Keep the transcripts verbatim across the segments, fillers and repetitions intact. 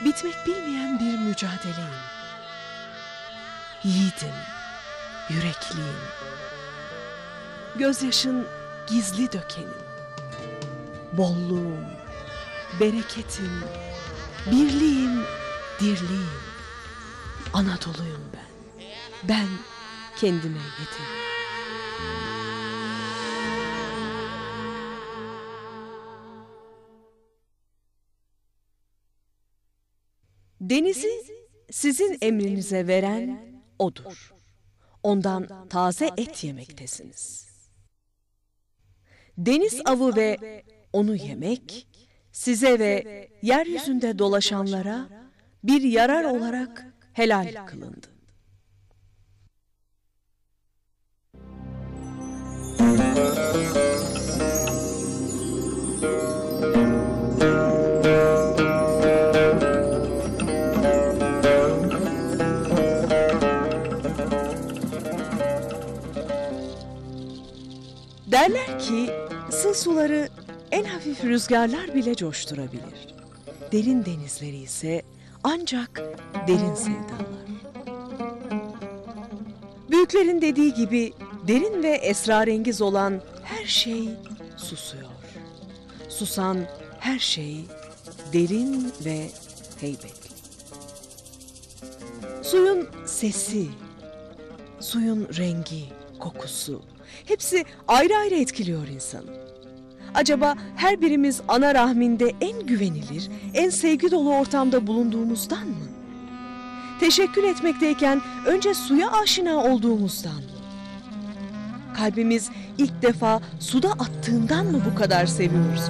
bitmek bilmeyen bir mücadeleyim. Yiğidim, yürekliyim. Gözyaşın gizli dökenim. Bolluğum, bereketim, birliğim, dirliğim. Anadolu'yum ben. Ben kendime yeterim. Denizi sizin emrinize veren O'dur. Ondan taze et yemektesiniz. Deniz avı ve onu yemek, size ve yeryüzünde dolaşanlara bir yarar olarak helal kılındı. Derler ki sığ suları en hafif rüzgarlar bile coşturabilir. Derin denizleri ise ancak derin sevdalar. Büyüklerin dediği gibi derin ve esrarengiz olan her şey susuyor. Susan her şey derin ve heybetli. Suyun sesi, suyun rengi, kokusu, hepsi ayrı ayrı etkiliyor insanı. Acaba her birimiz ana rahminde en güvenilir, en sevgi dolu ortamda bulunduğumuzdan mı? Teşekkür etmekteyken önce suya aşina olduğumuzdan mı? Kalbimiz ilk defa suda attığından mı bu kadar seviyoruz?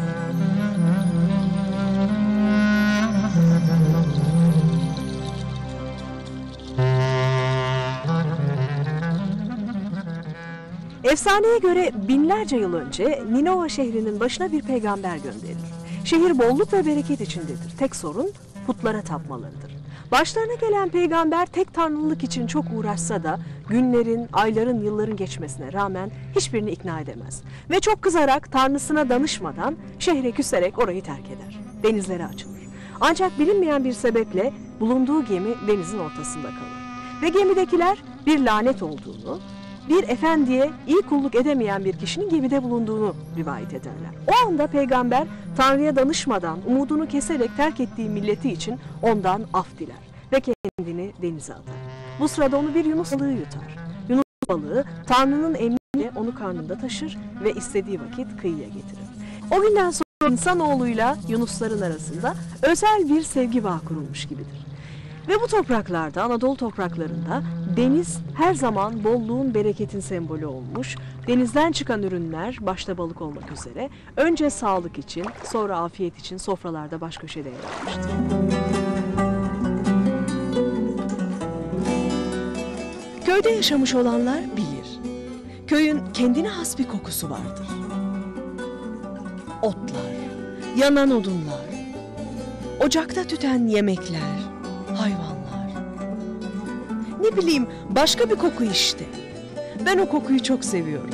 Efsaneye göre binlerce yıl önce Ninova şehrinin başına bir peygamber gönderilir. Şehir bolluk ve bereket içindedir. Tek sorun putlara tapmalarıdır. Başlarına gelen peygamber tek tanrılık için çok uğraşsa da günlerin, ayların, yılların geçmesine rağmen hiçbirini ikna edemez. Ve çok kızarak tanrısına danışmadan şehre küserek orayı terk eder. Denizlere açılır. Ancak bilinmeyen bir sebeple bulunduğu gemi denizin ortasında kalır. Ve gemidekiler bir lanet olduğunu, bir efendiye iyi kulluk edemeyen bir kişinin gemide bulunduğunu rivayet ederler. O anda peygamber Tanrı'ya danışmadan umudunu keserek terk ettiği milleti için ondan af diler ve kendini denize atar. Bu sırada onu bir yunus balığı yutar. Yunus balığı Tanrı'nın emriyle onu karnında taşır ve istediği vakit kıyıya getirir. O günden sonra insanoğluyla yunusların arasında özel bir sevgi bağı kurulmuş gibidir. Ve bu topraklarda, Anadolu topraklarında deniz her zaman bolluğun, bereketin sembolü olmuş. Denizden çıkan ürünler, başta balık olmak üzere, önce sağlık için, sonra afiyet için sofralarda baş köşede yer almıştır. Köyde yaşamış olanlar bilir. Köyün kendine has bir kokusu vardır. Otlar, yanan odunlar, ocakta tüten yemekler, hayvanlar. Ne bileyim, başka bir koku işte. Ben o kokuyu çok seviyorum.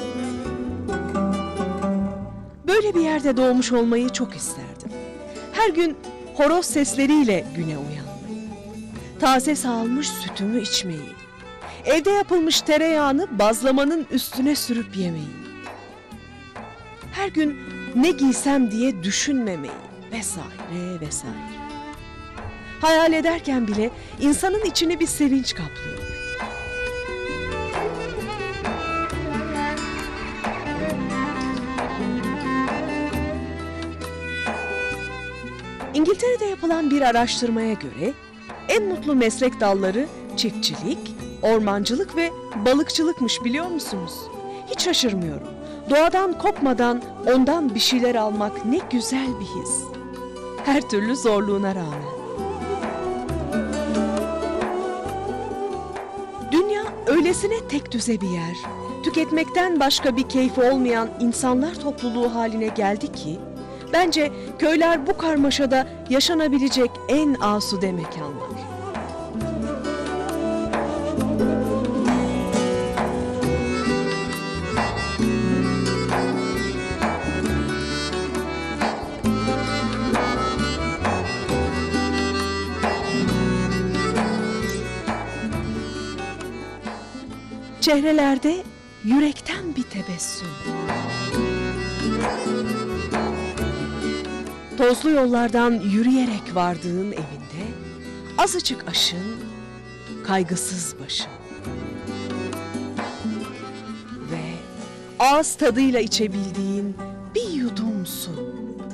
Böyle bir yerde doğmuş olmayı çok isterdim. Her gün horoz sesleriyle güne uyanmayı, taze sağılmış sütümü içmeyi, evde yapılmış tereyağını bazlamanın üstüne sürüp yemeyi, her gün ne giysem diye düşünmemeyi vesaire vesaire. Hayal ederken bile insanın içini bir sevinç kaplıyor. İngiltere'de yapılan bir araştırmaya göre en mutlu meslek dalları çiftçilik, ormancılık ve balıkçılıkmış, biliyor musunuz? Hiç şaşırmıyorum. Doğadan kopmadan ondan bir şeyler almak ne güzel bir his. Her türlü zorluğuna rağmen. Dünya öylesine tek düze bir yer, tüketmekten başka bir keyfi olmayan insanlar topluluğu haline geldi ki, bence köyler bu karmaşada yaşanabilecek en asude mekanlar. Çehrelerde yürekten bir tebessüm. Tozlu yollardan yürüyerek vardığın evinde azıcık aşın, kaygısız başın. Ve ağız tadıyla içebildiğin bir yudum su.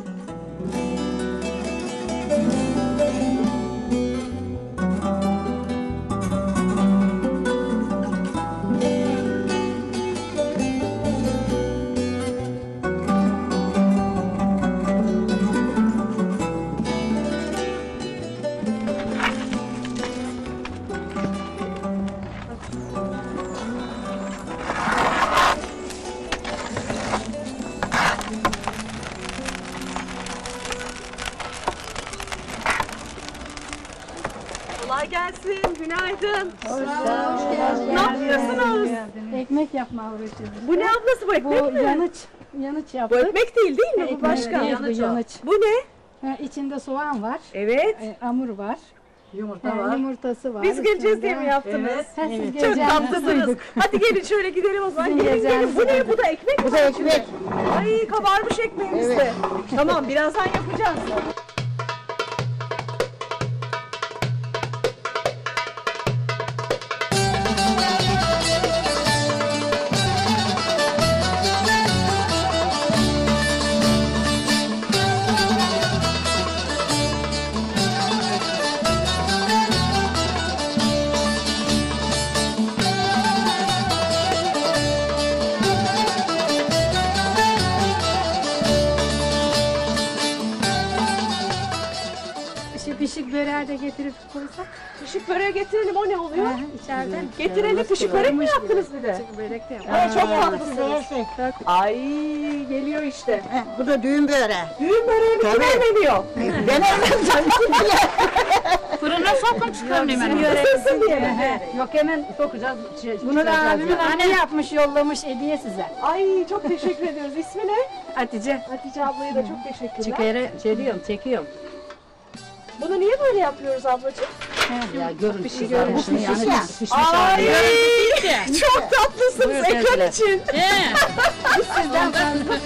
Kolay gelsin, günaydın. Hoş geldin. Ne yapıyorsunuz? Ekmek yapma uğraşıyoruz. Bu ne ablası, bu ekmek Bu mi? yanıç, yanıç Bu yaptık. ekmek değil değil mi? Bu Ekmek başka. değil, bu yanıç. Bu ne? Ha, içinde soğan var, Evet. e, hamur var, Yumurta ha, var. yumurtası var. Biz geleceğiz üstünde. diye mi yaptınız? Ha, siz Çok geleceğinizi tatlısınız. duyduk. Hadi gelin şöyle gidelim o zaman. Sizin Gelin gelin. geleceğinizi Bu ne? duyduk. Bu da ekmek mi? Bu da ekmek. Ay, kabarmış ekmeğimiz de. Tamam, birazdan yapacağız. Şu pişik böreği de getirip koysak. Pişik böreği getirelim, o ne oluyor? Ha, içeriden. Getirelim, pişik börek mi yaptınız bir de? Pişik börek de Ay, yapalım. çok tatlısınız. Ay, geliyor işte. Bu da düğün böreği. Düğün böreği mi kime veriyor? Denemem sanki bile. Fırına sokun çıkarın hemen. Nasılsın diye. He, Yok hemen sokacağız. Şey, Bunu da abimin anne yapmış, yollamış hediye size. Ay, çok teşekkür ediyoruz. İsmi ne? Hatice. Hatice ablaya da çok teşekkürler. Çıkara çeliyorum, çekiyorum. Bunu niye böyle yapıyoruz ablacığım? Ya görüntüsü görüntüsü yani yani pişmiş, pişmiş hali. Ay, çok tatlısınız Buyur ekran teyzeler. için. Sizden fazla.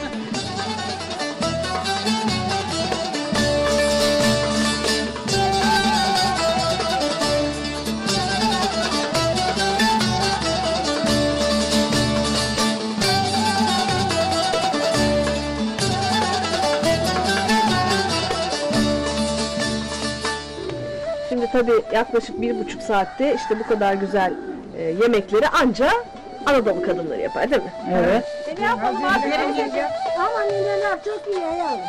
Şimdi tabii yaklaşık bir buçuk saatte işte bu kadar güzel e, yemekleri anca Anadolu kadınları yapar değil mi? Evet. Ne yapalım abi? Ama neler çok iyi yavrum.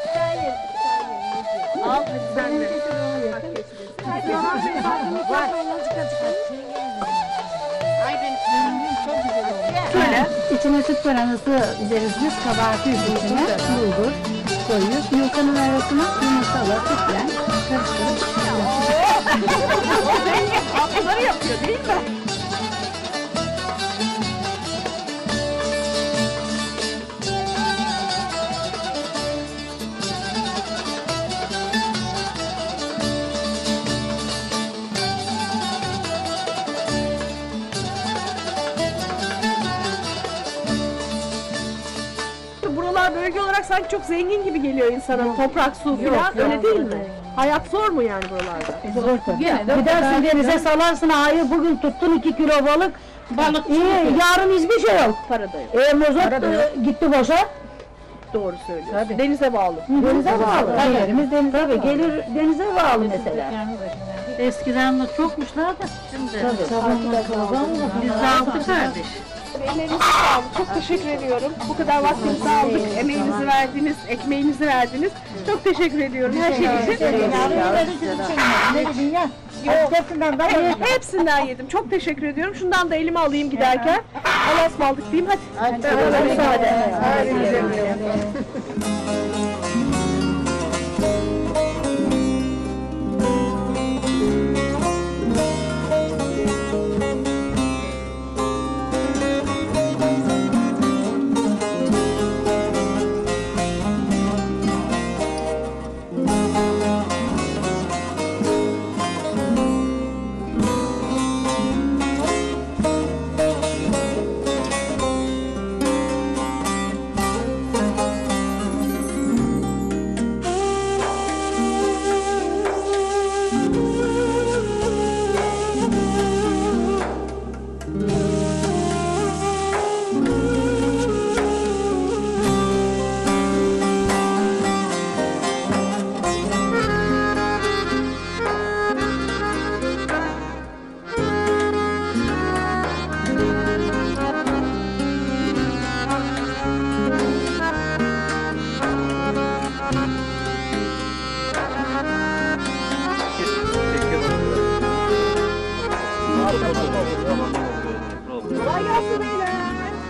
Al hadi sen de. Şöyle. İçine süt paranası deriz biz, kabartıyoruz içine. Bulgur koyuyoruz. Yufkanın arasına yumurtalı, sütle karıştırıp Ablaları yapıyor değil mi? Buralar bölge olarak sanki çok zengin gibi geliyor insana. Toprak, su falan öyle değil mi? Hayat zor mu yani buralarda? Gidersin denize salarsın ayı, bugün tuttun iki kilo balık. Balık iyi, yarın hiçbir şey yok. Para da yok. E mozot e, gitti boşa. Doğru söylüyorsun. Denize bağlı. Denize bağlı. Her yerimiz deniz. Tabii gelir denize bağlı mesela. Eskiden de çokmuşlar da şimdi. Biz de Tabii. altı kardeş. Ellerinize sağlık. Çok teşekkür ediyorum. Bu kadar vaktinizi aldık. Emeğinizi verdiniz, ekmeğinizi verdiniz. Çok teşekkür ediyorum her şey için. Yok. Hepsinden ben Evet, hepsinden yedim. Çok teşekkür ediyorum. Şundan da elime alayım giderken. Allah'a ısmarladık diyeyim. Hadi. Hadi. Müsaade.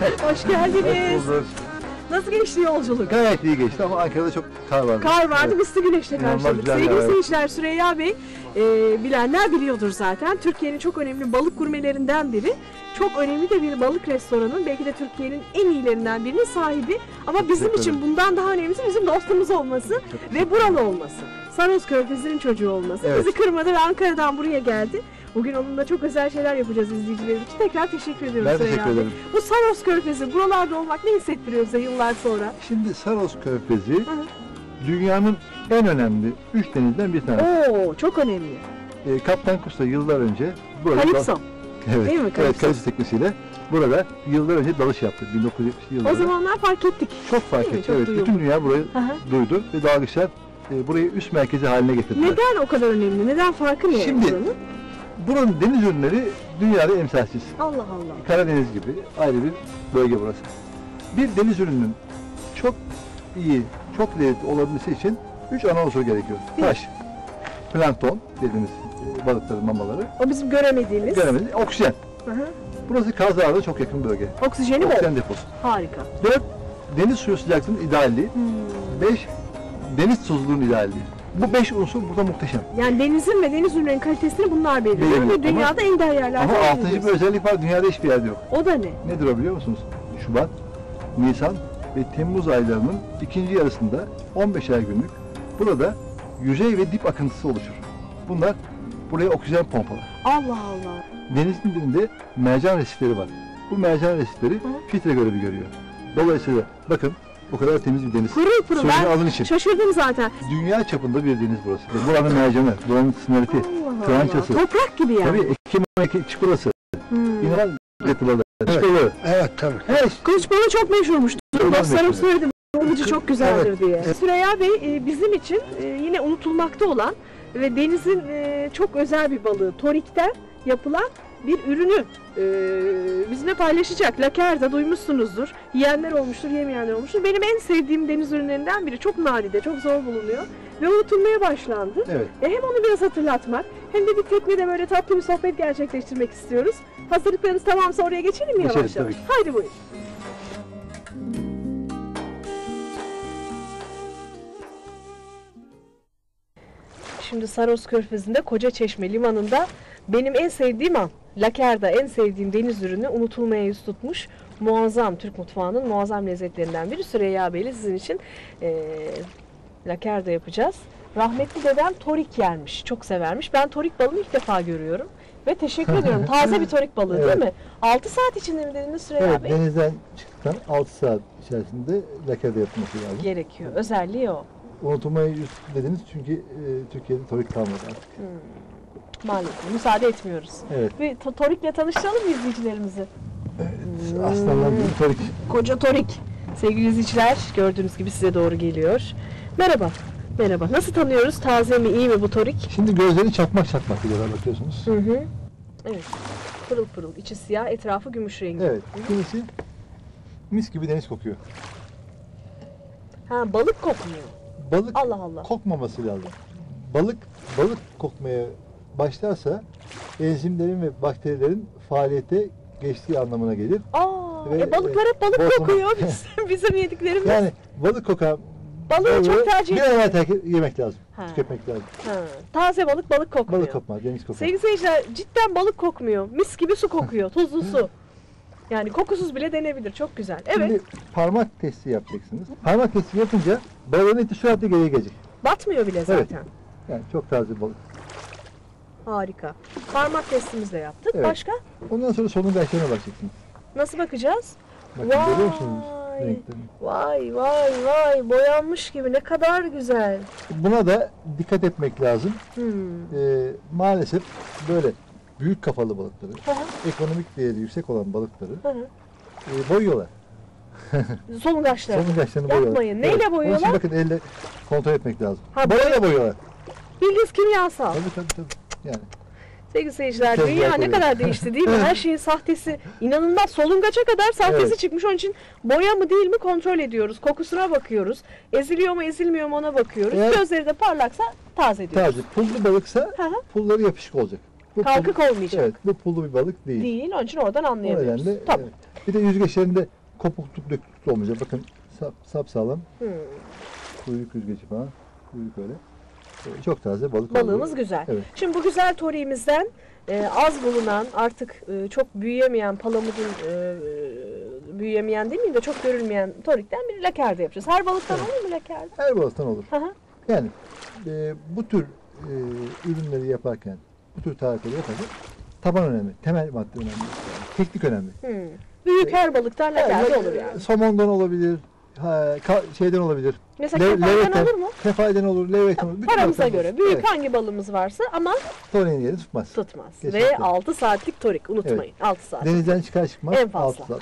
Hoş geldiniz. Bulduk. Nasıl geçti yolculuk? Gayet iyi geçti ama Ankara'da çok kar vardı. Kar vardı, Evet. misli güneşle İnanılmaz karşıladık. güzel Sevgili yağar. seyirciler, Süreyya Bey, e, bilenler biliyordur zaten. Türkiye'nin çok önemli balık gurmelerinden biri. Çok önemli de bir balık restoranının, belki de Türkiye'nin en iyilerinden birinin sahibi. Ama bizim teşekkür için ederim. bundan daha önemlisi bizim dostumuz olması ve buralı olması. Saros Körfezi'nin çocuğu olması. Evet. Bizi kırmadı ve Ankara'dan buraya geldi. Bugün onunla çok özel şeyler yapacağız izleyicilerimiz için. Tekrar teşekkür ediyorum Ben Süreyya teşekkür Bey. ederim. Bu Saros Körfezi, buralarda olmak ne hissettiriyor size yıllar sonra? Şimdi Saros Körfezi hı. dünyanın en önemli üç denizden bir tanesi. Oo, çok önemli. Ee, Kaptan Kusta yıllar önce burada Kalipso. evet, Değil mi? evet, Kalipso. Kalipso teknesiyle burada yıllar önce dalış yaptı bin dokuz yüz yetmişli yıllarda. O zamanlar fark ettik. çok fark Değil mi? etti. Çok Evet, duyuldu. bütün dünya burayı Hı hı. duydu ve dalgıçlar e, burayı üst merkezi haline getirdiler. Neden o kadar önemli? Neden farkı ne Şimdi- buranın? Buranın deniz ürünleri dünyada emsalsiz. Allah Allah. Karadeniz gibi ayrı bir bölge burası. Bir deniz ürününün çok iyi, çok lezzetli olabilmesi için üç ana unsur gerekiyor. Bir. Taş, plankton dediğimiz e, balıkların mamaları, O bizim göremediğimiz. göremediğimiz oksijen. Hı hı. Burası Kaz Dağı'na çok yakın bölge. Oksijeni bol. Oksijen deposu. Harika. Dört, deniz suyu sıcaklığının idealliği. Hmm. Beş, deniz tuzluluğunun idealliği. Bu beş unsur burada muhteşem. Yani denizin ve deniz ürünlerinin kalitesini bunlar belirliyor Belirliyor. ve dünyada en değerli yerlerden Ama biridir. altıncı bir özellik var, dünyada hiçbir yerde yok. O da ne? Nedir o biliyor musunuz? Şubat, Nisan ve Temmuz aylarının ikinci yarısında on beşer günlük burada yüzey ve dip akıntısı oluşur. Bunlar buraya oksijen pompalar. Allah Allah. Denizin dibinde mercan resifleri var. Bu mercan resifleri filtre görevi görüyor. Dolayısıyla bakın o kadar temiz bir deniz. Pırıl pırıl. Suyunu Ben alın için. şaşırdım zaten. Dünya çapında bir deniz burası. Buranın mercanı, buranın sınırıtı, Allah trançası. Allah. Toprak gibi yani. Tabii ekim ekim çikolası. Hmm. İnanılmaz lezzetli balığı. Çikolası. Evet tabii. Her Kılıç balığı çok meşhurmuş. Çok Dostlarım meşhur. söyledi. Balıcı çok güzeldir Evet, diye. evet. Süreyya Bey e, bizim için e, yine unutulmakta olan ve denizin e, çok özel bir balığı torikten yapılan bir ürünü e, bizimle paylaşacak. Lakerda duymuşsunuzdur. Yiyenler olmuştur, yemeyenler olmuştur. Benim en sevdiğim deniz ürünlerinden biri. Çok nadide, çok zor bulunuyor ve unutulmaya başlandı. Evet. E, hem onu biraz hatırlatmak hem de bir teknede böyle tatlı bir sohbet gerçekleştirmek istiyoruz. Hazırlıklarınız tamamsa oraya geçelim mi Geçelim, yavaş yavaş? tabii ki. Haydi buyurun. Şimdi Saros Körfezi'nde Kocaçeşme Limanı'nda benim en sevdiğim an, Lakerda en sevdiğim deniz ürünü unutulmaya yüz tutmuş muazzam Türk mutfağının muazzam lezzetlerinden biri. Süreyya Bey'le sizin için eee Lakerda yapacağız. Rahmetli dedem torik yermiş, çok severmiş. Ben torik balığını ilk defa görüyorum ve teşekkür ediyorum. Taze bir torik balığı değil Evet. mi? altı saat içinde mi dediniz Süreyya Evet, Bey? denizden çıktıktan altı saat içerisinde lakerda yapılması lazım. Gerekiyor. Özelliği o. Unutulmaya yüz dediniz çünkü e, Türkiye'de torik kalmadı artık. Maalesef. Müsaade etmiyoruz. Evet. Bir to- torikle tanıştıralım mı izleyicilerimizi? Aslanlar gibi torik. Koca torik. Sevgili izleyiciler, gördüğünüz gibi size doğru geliyor. Merhaba. Merhaba. Nasıl tanıyoruz? Taze mi, iyi mi bu torik? Şimdi gözleri çakmak çakmak diyorlar bakıyorsunuz. Hı hı. Evet. Pırıl pırıl. İçi siyah, etrafı gümüş rengi. Evet. İkincisi mis gibi deniz kokuyor. Ha, balık kokmuyor. Balık Allah Allah. kokmaması lazım. Balık balık kokmaya başlarsa enzimlerin ve bakterilerin faaliyete geçtiği anlamına gelir. Aa, Ve- e, balıklar hep balık bozulma- kokuyor. Biz, bizim yediklerimiz. Yani balık kokan Balığı çok balığı tercih bir ediyorum. an evvel terk- yemek lazım. Ha. Tüketmek lazım. Ha, taze balık balık kokmuyor. Balık kokmaz, deniz kokar. Sevgili seyirciler, cidden balık kokmuyor. Mis gibi su kokuyor, tuzlu su. Yani kokusuz bile denebilir. Çok güzel. Evet, Şimdi parmak testi yapacaksınız. Parmak testi yapınca balığın eti süratle geriye gelecek. batmıyor bile zaten. Yani çok taze bir balık. Harika. Parmak testimizi de yaptık. Evet. Başka? Ondan sonra sonun renklerine bakacaksınız. Nasıl bakacağız? Bakın görüyor musunuz Vay, renklerini? vay, vay, vay. Boyanmış gibi. Ne kadar güzel. Buna da dikkat etmek lazım. Hmm. Ee, maalesef böyle büyük kafalı balıkları, Hı hı, ekonomik değeri yüksek olan balıkları hı hı. e, boyuyorlar. Solungaçlar. Solungaçlarını boyuyorlar. Yapmayın. Neyle Onun boyuyorlar? için bakın elle kontrol etmek lazım. Ha, Boyayla boyuyorlar. Bildiğiniz kimyasal. Tabii tabii tabii. Yani Sevgili seyirciler, Tezgah dünya ne koyuyor. kadar değişti değil mi? Her şeyin sahtesi inanılmaz. Solungaça kadar sahtesi Evet. çıkmış. Onun için boya mı değil mi kontrol ediyoruz. Kokusuna bakıyoruz. Eziliyor mu ezilmiyor mu ona bakıyoruz. Eğer- Gözleri de parlaksa taze diyoruz. taze pullu balıksa Hı hı. pulları yapışık olacak. Bu Kalkık pul- olmayacak. Evet, bu pullu bir balık değil. Değil. Onun için oradan O anlayamıyoruz. nedenle Tamam. evet. Bir de yüzgeçlerinde kopukluk döküklük olmayacak. Bakın sap, sapsağlam. Hmm. Kuyruk yüzgeci falan. Kuyruk öyle. Ee, çok taze balık. Balığımız oldu. güzel. Evet. Şimdi bu güzel toriğimizden e, az bulunan, artık e, çok büyüyemeyen, palamudun e, büyüyemeyen demeyeyim de çok görülmeyen torikten bir lakerde yapacağız. Her balıktan Evet. olur mu lakerde? Her balıktan olur. Hı hı. Yani e, bu tür e, ürünleri yaparken, bu tür tarifleri yaparken taban önemli, temel madde önemli, teknik önemli. Hmm. Büyük her balıktan lakerde Yani, olur yani. Somondan olabilir, ha, ka- şeyden olabilir. Mesela Le- kefalden levrekten- olur mu? Kefalden olur, levrekten olur. Bütün Paramıza balıktan göre olur. büyük Evet, hangi balığımız varsa ama toriğin yeri tutmaz. tutmaz. Ve Kesinlikle. altı saatlik torik unutmayın. altı saat. Denizden çıkar çıkmaz. En fazla. altı saat.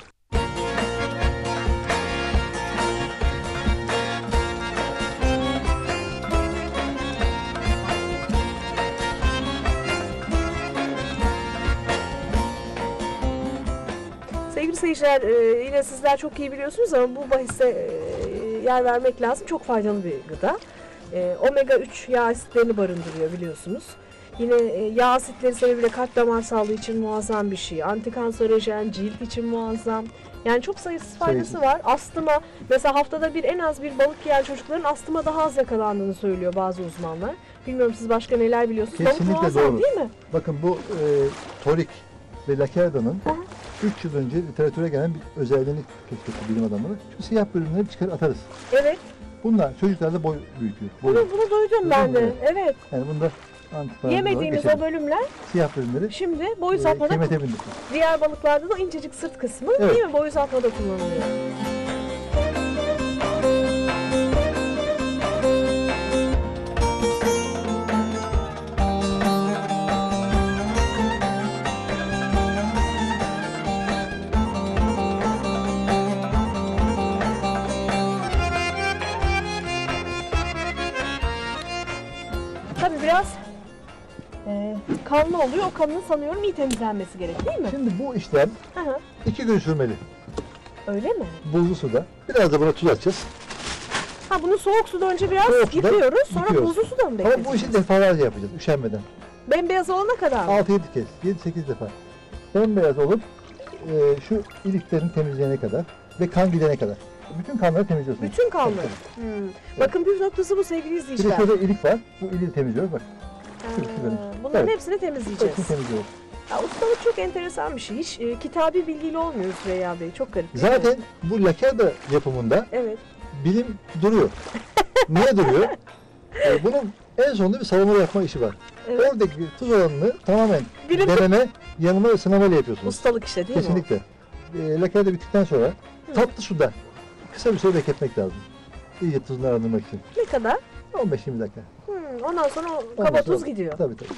Sevgili seyirciler, e, yine sizler çok iyi biliyorsunuz ama bu bahise e, yer vermek lazım. Çok faydalı bir gıda. E, omega üç yağ asitlerini barındırıyor biliyorsunuz. Yine e, yağ asitleri sebebiyle kalp damar sağlığı için muazzam bir şey. Antikanserojen, cilt için muazzam. Yani çok sayısız faydası Sayısız. var. Astıma, mesela haftada bir en az bir balık yiyen çocukların astıma daha az yakalandığını söylüyor bazı uzmanlar. Bilmiyorum siz başka neler biliyorsunuz. Balık Kesinlikle muazzam doğru. değil mi? Bakın bu e, torik ve lakerda'nın üç yıl önce literatüre gelen bir özelliğini keşfetti bilim adamları. Şu siyah bölümleri çıkar atarız. Evet. Bunlar çocuklarda boy büyütüyor. Boy. Bunu, bunu duydum ben de. mu? Evet. Yani bunda antiparantez Yemediğimiz olarak o bölümler geçelim. Siyah bölümleri şimdi boy e, uzatmada kıymete bindirsin. diğer balıklarda da incecik sırt kısmı Evet. değil mi? Boy uzatmada kullanılıyor. Tabii biraz e, kanlı oluyor. O kanın sanıyorum iyi temizlenmesi gerek değil mi? Şimdi bu işlem Hı hı. iki gün sürmeli. Öyle mi? Buzlu suda. Biraz da buna tuz atacağız. Ha bunu soğuk suda önce biraz Soğuk suda yıkıyoruz. Sonra yıkıyoruz. buzlu suda mı Ama bekletiyoruz? bu işi defalarca yapacağız üşenmeden. Bembeyaz olana kadar mı? altı yedi kez, yedi sekiz defa. Bembeyaz olup e, şu iliklerin temizleyene kadar ve kan gidene kadar. Bütün kanları temizliyorsunuz. Bütün kanlı. Tabii, tabii. Hmm. Bakın püf noktası bu sevgili Bir de izleyiciler. şurada ilik var. Bu iliği temizliyoruz bak. şu iki bölüm. Ha, Bunların Evet. hepsini temizleyeceğiz. Hepsini temizliyoruz. Ya, ustalık çok enteresan bir şey. Hiç e, kitabi bilgiyle olmuyor Süreyya Bey. Çok garip değil mi? Zaten bu lakerda yapımında Evet. bilim duruyor. Niye duruyor? E, bunun en sonunda bir savunma yapma işi var. Evet. Oradaki tuz oranını tamamen Bilim deneme, yanılma ve sınamayla yapıyorsunuz. ustalık işte değil mi? Kesinlikle. E, lakerda bittikten sonra tatlı suda kısa bir süre bekletmek lazım. İyice tuzunu arındırmak için. Ne kadar? on beş yirmi dakika. Hmm, ondan sonra o Ondan kaba sonra- tuz gidiyor. Tabii tabii.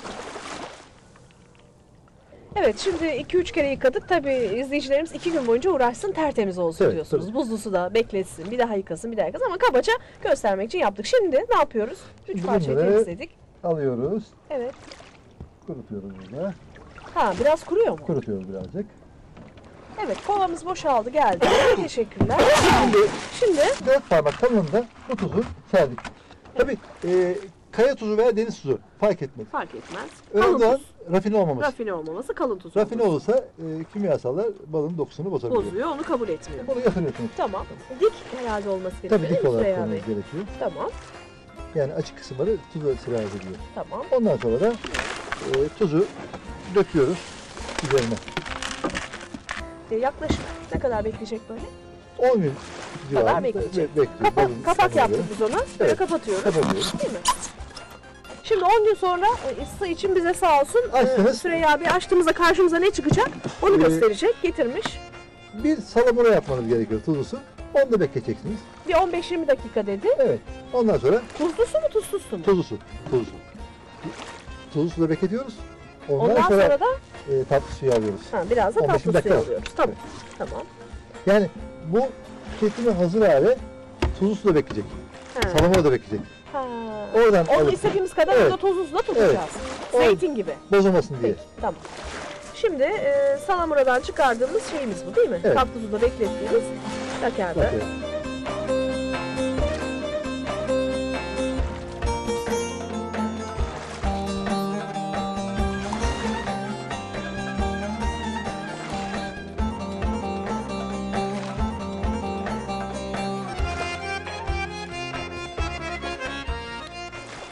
Evet, şimdi iki üç kere yıkadık. Tabii izleyicilerimiz iki gün boyunca uğraşsın, tertemiz olsun Evet, diyorsunuz. tabii. Buzlu suda bekletsin, bir daha yıkasın, bir daha yıkasın ama kabaca göstermek için yaptık. Şimdi ne yapıyoruz? Üç Şimdi parçayı bunları- temizledik. Alıyoruz, Evet. kurutuyoruz burada. Ha, biraz kuruyor mu? Kurutuyoruz birazcık. Evet, kovamız boşaldı, geldi. Teşekkürler. Şimdi Şimdi dört parmak kalınlığında bu tuzu serdik. Tabii e, kaya tuzu veya deniz tuzu fark etmez. fark etmez. Kalın Önemli olan tuz. rafine olmaması. Rafine olmaması, kalın tuz Rafine olması. olursa e, kimyasallar balın dokusunu bozabiliyor. Bozuyor, onu kabul etmiyor. Bunu yatırıyorsunuz. Tamam. Dik herhalde olması gerekiyor. Tabii değil dik mi olarak Süreyya Bey? koymanız gerekiyor. Tamam, Yani açık kısımları tuza sirayet ediyor. tamam. Ondan sonra da e, tuzu döküyoruz üzerine. E, yaklaşık ne kadar bekleyecek böyle? on gün civarında bekleyecek. be- bekliyor. Kapak, Balın kapak ısınmaya yaptık biz ona. Böyle Evet. kapatıyoruz. Kapatıyoruz. Değil mi? Şimdi on gün sonra e, ısı için bize sağ olsun e, Açtınız. Süreyya abi açtığımızda karşımıza ne çıkacak onu Ee, gösterecek, getirmiş. Bir salamura yapmanız gerekiyor tuzlusu. Onu da bekleteceksiniz. Bir on beş yirmi dakika dedi. Evet. Ondan sonra Tuzlu su mu tuzsuz su mu? tuzlu su. Tuzlu su. Tuzlu suda bekletiyoruz. Ondan, Ondan sonra, sonra da e, tatlı suyu alıyoruz. ha, biraz da on beş tatlı dakika. suyu alıyoruz. Tamam. Tamam. Yani bu tüketime hazır hali tuzlu suda bekleyecek. Ha. Salamura da bekleyecek. Ha. Oradan Onu alıp istediğimiz kadar Evet. burada tuzlu suda tutacağız. Evet. Zeytin gibi. bozulmasın diye. Peki, tamam. Şimdi e, salamuradan çıkardığımız şeyimiz bu değil mi? Evet. Tatlı suda beklettiğimiz lakerda. Bakıyorum.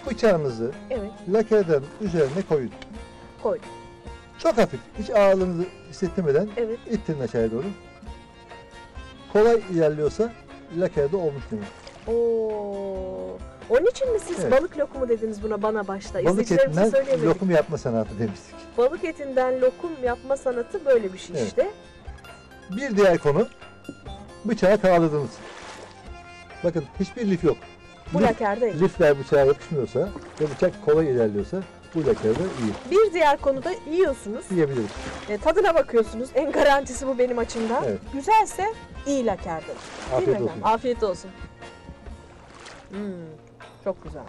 Bıçağınızı Evet, lakerden üzerine koyun. koy. Çok hafif, hiç ağırlığınızı hissettirmeden Evet. ittirin aşağıya doğru. Kolay ilerliyorsa lakerde olmuş demek. Oo. Onun için mi siz Evet. balık lokumu dediniz buna bana başta? Balık İzleyicilerimize etinden söyleyemedik. lokum yapma sanatı demiştik. Balık etinden lokum yapma sanatı böyle bir şey Evet. işte. Bir diğer konu, bıçağı kaldırdınız. Bakın hiçbir lif yok. Bu Lif- lakerde. Lifler bıçağa yapışmıyorsa ve bıçak kolay ilerliyorsa bu lakerde iyi. Bir diğer konuda yiyorsunuz. Yiyebiliriz. E, tadına bakıyorsunuz. En garantisi bu benim açımdan. Evet. Güzelse iyi lakerdir. Değil Afiyet mi olsun. efendim? Afiyet olsun. Hmm, çok güzel.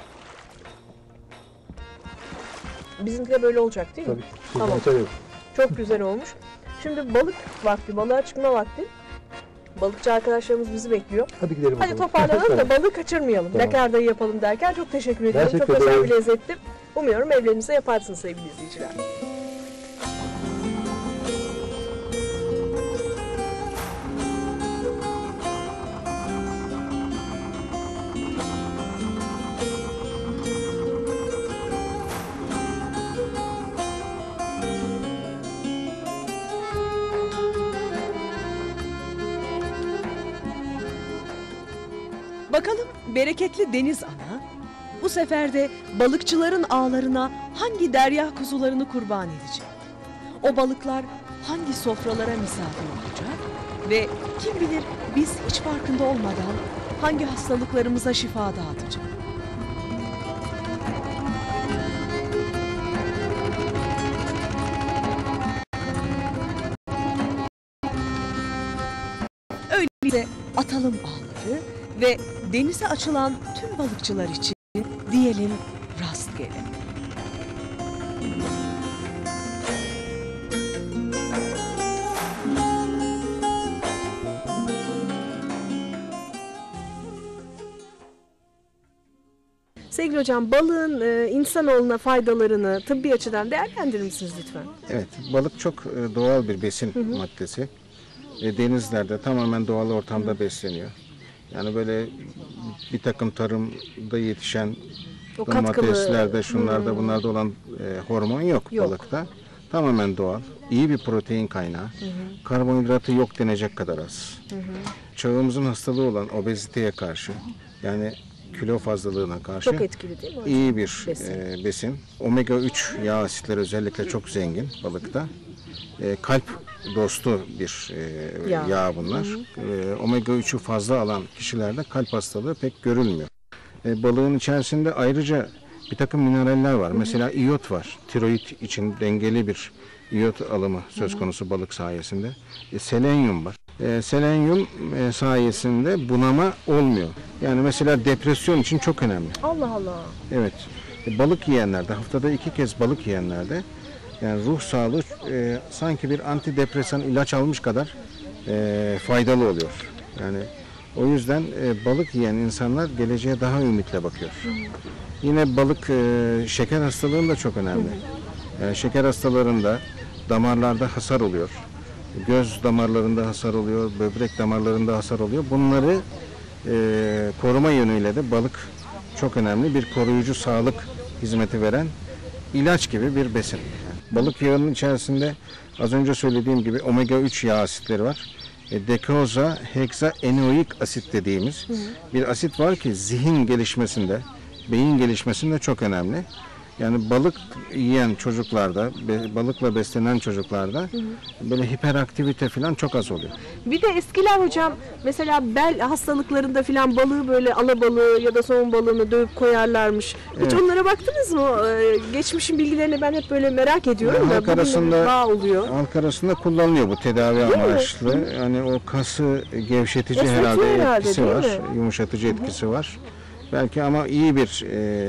Bizimki de böyle olacak değil mi? Tabii ki. Tamam. Tamam. Açarız. Çok güzel olmuş. Şimdi balık vakti, balığa çıkma vakti. Balıkçı arkadaşlarımız bizi bekliyor. Hadi gidelim Hadi bakalım. toparlanalım da Tamam. balığı kaçırmayalım. Tamam. Lakardayı yapalım derken çok teşekkür ediyorum. Teşekkür çok özel ederim. bir lezzetti. Umuyorum evlerinizde yaparsınız sevgili izleyiciler. Bakalım bereketli deniz ana bu sefer de balıkçıların ağlarına hangi derya kuzularını kurban edecek? O balıklar hangi sofralara misafir olacak? Ve kim bilir biz hiç farkında olmadan hangi hastalıklarımıza şifa dağıtacak? Öyleyse atalım ağları ve denize açılan tüm balıkçılar için diyelim rastgele. Sevgili hocam, balığın e, insanoğluna faydalarını tıbbi açıdan değerlendirir misiniz lütfen? Evet, balık çok e, doğal bir besin maddesi. E, denizlerde tamamen doğal ortamda besleniyor. Yani böyle bir takım tarımda yetişen O katkılı. domateslerde, şunlarda, bunlarda olan e, hormon yok, Yok. balıkta. Tamamen doğal. İyi bir protein kaynağı. Karbonhidratı yok denecek kadar az. Çağımızın hastalığı olan obeziteye karşı, yani kilo fazlalığına karşı Çok etkili değil mi hocam? iyi bir Besin. besin. besin. Omega üç yağ asitleri özellikle çok zengin balıkta. E, kalp dostu bir e, Yağ. yağ. bunlar. E, omega üçü fazla alan kişilerde kalp hastalığı pek görülmüyor. E, balığın içerisinde ayrıca bir takım mineraller var. Mesela iyot var. Tiroid için dengeli bir iyot alımı söz konusu balık sayesinde. E, selenyum var. E, selenyum e, sayesinde bunama olmuyor. Yani mesela depresyon için çok önemli. Allah Allah. Evet. E, balık yiyenlerde, haftada iki kez balık yiyenlerde yani ruh sağlığı e, sanki bir antidepresan ilaç almış kadar e, faydalı oluyor. Yani o yüzden e, balık yiyen insanlar geleceğe daha ümitle bakıyor. Yine balık e, şeker hastalığında çok önemli. Yani şeker hastalarında damarlarda hasar oluyor. Göz damarlarında hasar oluyor, böbrek damarlarında hasar oluyor. Bunları e, koruma yönüyle de balık çok önemli bir koruyucu sağlık hizmeti veren ilaç gibi bir besin. Balık yağının içerisinde az önce söylediğim gibi omega üç yağ asitleri var. E, dekoza heksaenoik asit dediğimiz bir asit var ki zihin gelişmesinde, beyin gelişmesinde çok önemli. Yani balık yiyen çocuklarda, be- balıkla beslenen çocuklarda böyle hiperaktivite falan çok az oluyor. Bir de eskiler hocam mesela bel hastalıklarında filan balığı böyle alabalığı ya da somon balığını dövüp koyarlarmış. Hiç Evet. onlara baktınız mı? Ee, geçmişin bilgilerini ben hep böyle merak ediyorum Yani da halk bugün de bir arasında- bağ oluyor. Halk arasında kullanılıyor bu tedavi mi? amaçlı. Yani o kası gevşetici Esnetiyor herhalde, herhalde, etkisi değil var, mi? yumuşatıcı etkisi var. Belki ama iyi bir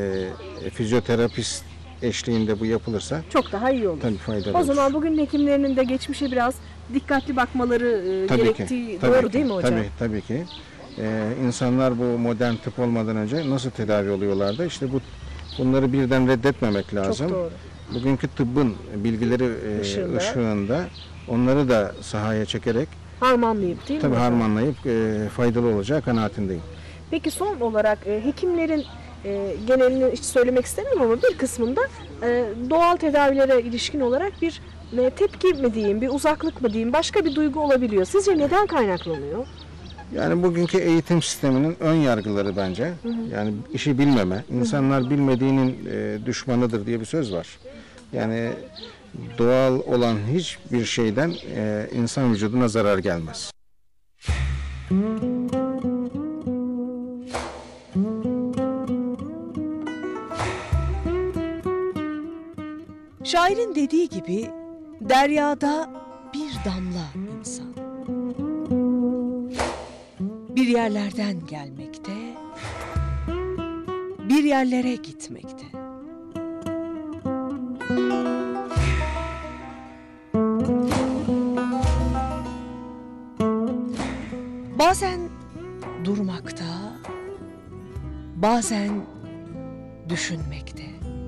e, fizyoterapist eşliğinde bu yapılırsa Çok daha iyi olur. tabii faydalı O olur. zaman bugün hekimlerinin de geçmişe biraz dikkatli bakmaları e, Tabii gerektiği ki, tabii doğru ki, değil mi hocam? Tabii, tabii ki. Ee, insanlar bu modern tıp olmadan önce nasıl tedavi oluyorlardı? İşte bu bunları birden reddetmemek lazım. Çok doğru. Bugünkü tıbbın bilgileri e, Işığında. ışığında onları da sahaya çekerek Harmanlayıp değil mi tabii hocam? harmanlayıp e, faydalı olacağı kanaatindeyim. Peki son olarak e, hekimlerin e, genelini hiç söylemek istemiyorum ama bir kısmında e, doğal tedavilere ilişkin olarak bir e, tepki mi diyeyim, bir uzaklık mı diyeyim, başka bir duygu olabiliyor. Sizce neden kaynaklanıyor? Yani bugünkü eğitim sisteminin ön yargıları bence. Hı hı. Yani işi bilmeme, insanlar bilmediğinin e, düşmanıdır diye bir söz var. Yani doğal olan hiçbir şeyden e, insan vücuduna zarar gelmez. Şairin dediği gibi deryada bir damla insan. Bir yerlerden gelmekte, bir yerlere gitmekte. Bazen durmakta, bazen düşünmekte,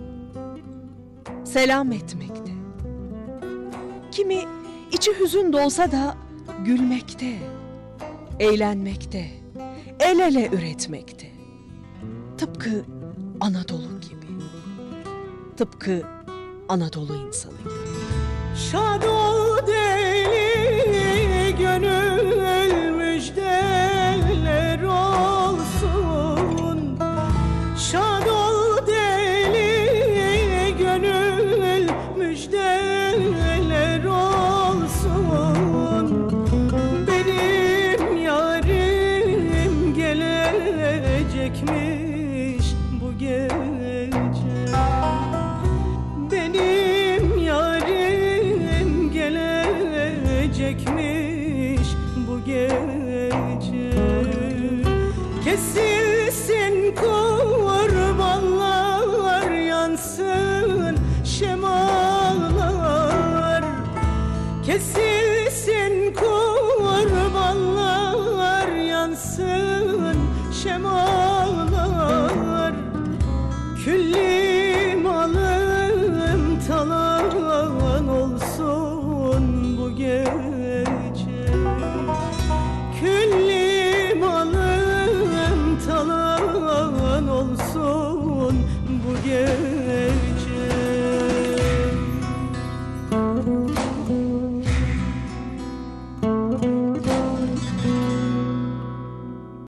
selam etmekte. Kimi içi hüzün dolsa da gülmekte, eğlenmekte, el ele üretmekte. Tıpkı Anadolu gibi, tıpkı Anadolu insanı gibi. Şad ol deli gönül müjdeler olsun. Şad ol deli gönül müjdeler olsun. Benim yarim gelecek mi?